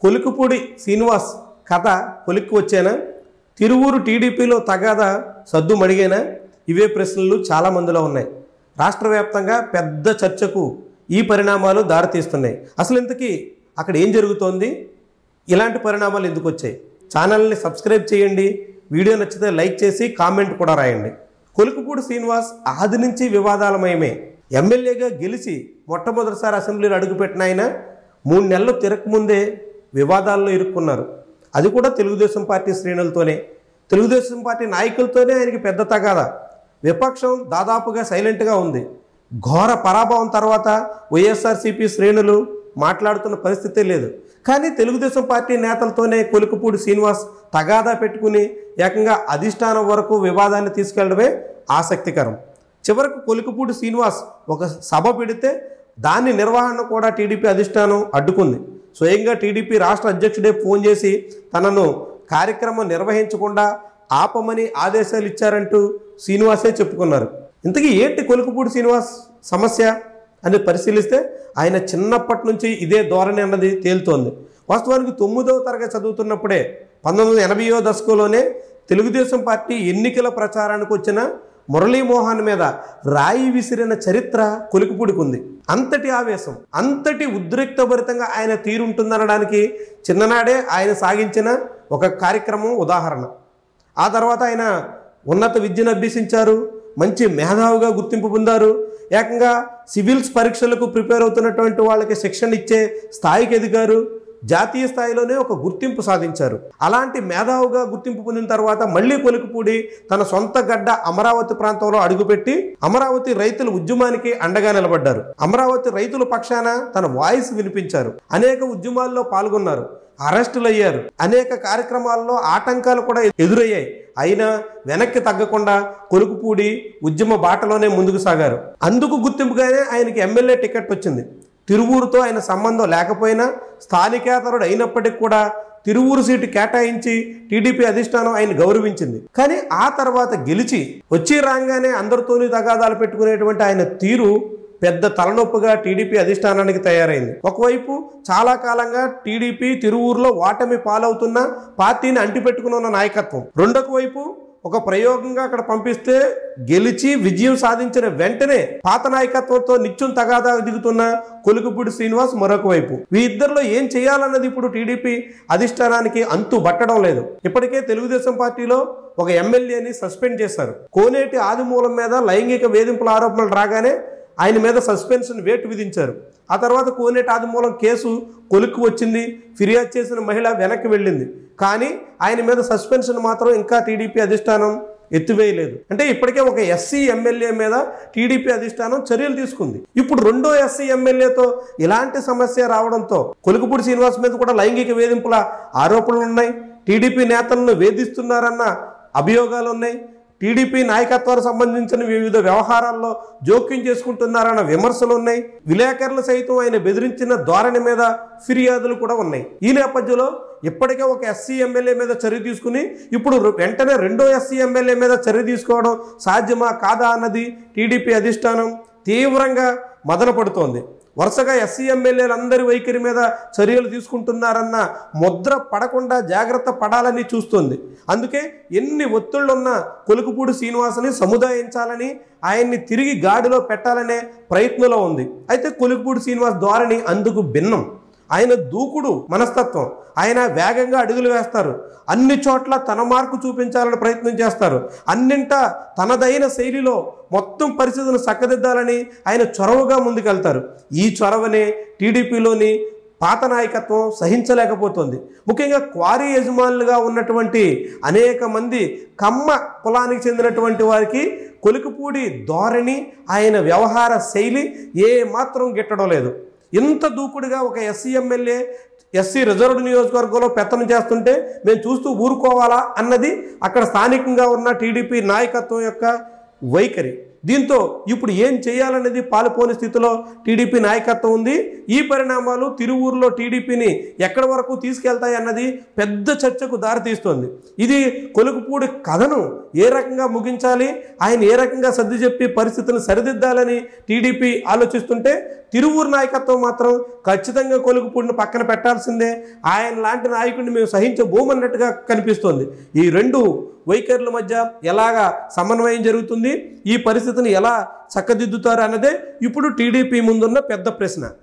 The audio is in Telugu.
కొలికిపూడి శ్రీనివాస్ కథ కొలిక్కి వచ్చేనా? తిరువూరు టీడీపీలో తగాదా సద్దు మడిగేనా? ఇవే ప్రశ్నలు చాలామందిలో ఉన్నాయి. రాష్ట్ర వ్యాప్తంగా పెద్ద చర్చకు ఈ పరిణామాలు దారితీస్తున్నాయి. అసలు ఇంతకీ అక్కడ ఏం జరుగుతోంది? ఇలాంటి పరిణామాలు ఎందుకు వచ్చాయి? ఛానల్ని సబ్స్క్రైబ్ చేయండి, వీడియో నచ్చితే లైక్ చేసి కామెంట్ కూడా రాయండి. కొలికిపూడి శ్రీనివాస్ ఆది నుంచి వివాదాలమయమే. ఎమ్మెల్యేగా గెలిచి మొట్టమొదటిసారి అసెంబ్లీలో అడుగుపెట్టిన ఆయన 3 నెలలు తిరగకముందే వివాదాల్లో ఇరుక్కున్నారు. అది కూడా తెలుగుదేశం పార్టీ శ్రేణులతోనే, తెలుగుదేశం పార్టీ నాయకులతోనే ఆయనకి పెద్ద తగాదా. విపక్షం దాదాపుగా సైలెంట్గా ఉంది. ఘోర పరాభవం తర్వాత వైఎస్ఆర్సీపీ శ్రేణులు మాట్లాడుతున్న పరిస్థితే లేదు. కానీ తెలుగుదేశం పార్టీ నేతలతోనే కొలికిపూడి శ్రీనివాస్ తగాదా పెట్టుకుని ఏకంగా అధిష్టానం వరకు వివాదాన్ని తీసుకెళ్లడమే ఆసక్తికరం. చివరకు కొలికిపూడి శ్రీనివాస్ ఒక సభ పెడితే దాని నిర్వహణ కూడా టీడీపీ అధిష్టానం అడ్డుకుంది. స్వయంగా టీడీపీ రాష్ట్ర అధ్యక్షుడే ఫోన్ చేసి తనను కార్యక్రమం నిర్వహించకుండా ఆపమని ఆదేశాలు ఇచ్చారంటూ శ్రీనివాసే చెప్పుకున్నారు. ఇంతకీ ఏంటి కొలికిపూడి శ్రీనివాస్ సమస్య అని పరిశీలిస్తే ఆయన చిన్నప్పటి నుంచి ఇదే ధోరణి అన్నది తేలుతోంది. వాస్తవానికి 9వ తరగతి చదువుతున్నప్పుడే 1980వ దశకంలోనే తెలుగుదేశం పార్టీ ఎన్నికల ప్రచారానికి వచ్చిన మురళీమోహన్ మీద రాయి విసిరిన చరిత్ర కొలికిపూడికి ఉంది. అంతటి ఆవేశం, అంతటి ఉద్రిక్తభరితంగా ఆయన తీరుంటుందనడానికి చిన్ననాడే ఆయన సాగించిన ఒక కార్యక్రమం ఉదాహరణ. ఆ తర్వాత ఆయన ఉన్నత విద్యను అభ్యసించారు, మంచి మేధావిగా గుర్తింపు పొందారు. ఏకంగా సివిల్స్ పరీక్షలకు ప్రిపేర్ అవుతున్నటువంటి వాళ్ళకి శిక్షణ ఇచ్చే స్థాయికి ఎదిగారు. జాతీయ స్థాయిలోనే ఒక గుర్తింపు సాధించారు. అలాంటి మేధావుగా గుర్తింపు పొందిన తర్వాత మళ్ళీ కొలికిపూడి తన సొంత గడ్డ అమరావతి ప్రాంతంలో అడుగుపెట్టి అమరావతి రైతుల ఉద్యమానికి అండగా నిలబడ్డారు. అమరావతి రైతుల పక్షాన తన వాయిస్ వినిపించారు. అనేక ఉద్యమాల్లో పాల్గొన్నారు, అరెస్టులు అయ్యారు, అనేక కార్యక్రమాల్లో ఆటంకాలు కూడా ఎదురయ్యాయి. అయినా వెనక్కి తగ్గకుండా కొలికిపూడి ఉద్యమ బాటలోనే ముందుకు సాగారు. అందుకు గుర్తింపుగానే ఆయనకి ఎమ్మెల్యే టికెట్ వచ్చింది. తిరువూరుతో ఆయన సంబంధం లేకపోయినా స్థానికేతరుడు అయినప్పటికీ కూడా తిరువూరు సీటు కేటాయించి టీడీపీ అధిష్టానం ఆయన గౌరవించింది. కానీ ఆ తర్వాత గెలిచి వచ్చి రాగానే అందరితోని తగాదాలు పెట్టుకునేటువంటి ఆయన తీరు పెద్ద తలనొప్పిగా టీడీపీ అధిష్టానానికి తయారైంది. ఒకవైపు చాలా కాలంగా టీడీపీ తిరువూరులో ఓటమి పాలవుతున్న పార్టీని అంటిపెట్టుకుని ఉన్న నాయకత్వం, రెండొక వైపు ఒక ప్రయోగంగా అక్కడ పంపిస్తే గెలిచి విజయం సాధించిన వెంటనే పాత నాయకత్వంతో నిత్యం తగాదా దిగుతున్న కొలికిపూడి శ్రీనివాస్ మరొక వైపు. వీరిద్దరిలో ఏం చేయాలన్నది ఇప్పుడు టీడీపీ అధిష్టానానికి అంతు బట్టడం లేదు. ఇప్పటికే తెలుగుదేశం పార్టీలో ఒక ఎమ్మెల్యేని సస్పెండ్ చేశారు. కోనేటి ఆదిమూలం మీద లైంగిక వేధింపుల ఆరోపణలు రాగానే ఆయన మీద సస్పెన్షన్ వేటు విధించారు. ఆ తర్వాత కోనేటి ఆదిమూలం కేసు కొలిక్కి వచ్చింది. ఫిర్యాదు చేసిన మహిళ వెనక్కి వెళ్ళింది. కానీ ఆయన మీద సస్పెన్షన్ మాత్రం ఇంకా టీడీపీ అధిష్టానం ఎత్తివేయలేదు. అంటే ఇప్పటికే ఒక ఎస్సీ ఎమ్మెల్యే మీద టీడీపీ అధిష్టానం చర్యలు తీసుకుంది. ఇప్పుడు రెండో ఎస్సీ ఎమ్మెల్యేతో ఇలాంటి సమస్య రావడంతో కొలికిపూడి శ్రీనివాస్ మీద కూడా లైంగిక వేధింపుల ఆరోపణలు ఉన్నాయి. టీడీపీ నేతలను వేధిస్తున్నారన్న అభియోగాలు ఉన్నాయి. టీడీపీ నాయకత్వానికి సంబంధించిన వివిధ వ్యవహారాల్లో జోక్యం చేసుకుంటున్నారన్న విమర్శలు ఉన్నాయి. విలేకరులు సైతం ఆయన బెదిరించిన ధోరణి మీద ఫిర్యాదులు కూడా ఉన్నాయి. ఈ నేపథ్యంలో ఇప్పటికే ఒక ఎస్సీ ఎమ్మెల్యే మీద చర్య తీసుకుని ఇప్పుడు వెంటనే రెండో ఎస్సీ ఎమ్మెల్యే మీద చర్య తీసుకోవడం సాధ్యమా కాదా అన్నది టీడీపీ అధిష్టానం తీవ్రంగా మదన పడుతోంది. వరుసగా ఎస్సీ ఎమ్మెల్యేలందరి వైఖరి మీద చర్యలు తీసుకుంటున్నారన్న ముద్ర పడకుండా జాగ్రత్త పడాలని చూస్తోంది. అందుకే ఎన్ని ఒత్తిళ్లున్నా కొలికిపూడి శ్రీనివాస్ని సముదాయించాలని, ఆయన్ని తిరిగి గాడిలో పెట్టాలనే ప్రయత్నంలో ఉంది. అయితే కొలికిపూడి శ్రీనివాస్ ధోరణి అందుకు భిన్నం. ఆయన దూకుడు మనస్తత్వం. ఆయన వేగంగా అడుగులు వేస్తారు. అన్ని చోట్ల తన మార్కు చూపించాలని ప్రయత్నం చేస్తారు. అన్నింటా తనదైన శైలిలో మొత్తం పరిస్థితులను చక్కదిద్దాలని ఆయన చొరవగా ముందుకెళ్తారు. ఈ చొరవనే టీడీపీలోని పాత నాయకత్వం సహించలేకపోతుంది. ముఖ్యంగా క్వారీ యజమానులుగా ఉన్నటువంటి అనేక మంది కమ్మ కులానికి చెందినటువంటి వారికి కొలికిపూడి ధోరణి, ఆయన వ్యవహార శైలి ఏ మాత్రం గిట్టడం లేదు. ఇంత దూకుడుగా ఒక ఎస్సీ ఎమ్మెల్యే ఎస్సీ రిజర్వ్డ్ నియోజకవర్గంలో పెత్తనం చేస్తుంటే మేము చూస్తూ ఊరుకోవాలా అన్నది అక్కడ స్థానికంగా ఉన్న టీడీపీ నాయకత్వం యొక్క వైఖరి. దీంతో ఇప్పుడు ఏం చేయాలనేది పాలుపోని స్థితిలో టీడీపీ నాయకత్వం ఉంది. ఈ పరిణామాలు తిరువూరులో టీడీపీని ఎక్కడి వరకు తీసుకెళ్తాయి అన్నది పెద్ద చర్చకు దారితీస్తోంది. ఇది కొలుకుపూడి కథను ఏ రకంగా ముగించాలి, ఆయన ఏ రకంగా సర్ది చెప్పి పరిస్థితులను సరిదిద్దాలని టీడీపీ ఆలోచిస్తుంటే, తిరువూరు నాయకత్వం మాత్రం ఖచ్చితంగా కొలుకుపూడిని పక్కన పెట్టాల్సిందే, ఆయన లాంటి నాయకుడిని మేము సహించబోమన్నట్టుగా కనిపిస్తోంది. ఈ రెండు వైఖరుల మధ్య ఎలాగా సమన్వయం జరుగుతుంది, ఈ పరిస్థితిని ఎలా చక్కదిద్దుతారు అన్నదే ఇప్పుడు టీడీపీ ముందున్న పెద్ద ప్రశ్న.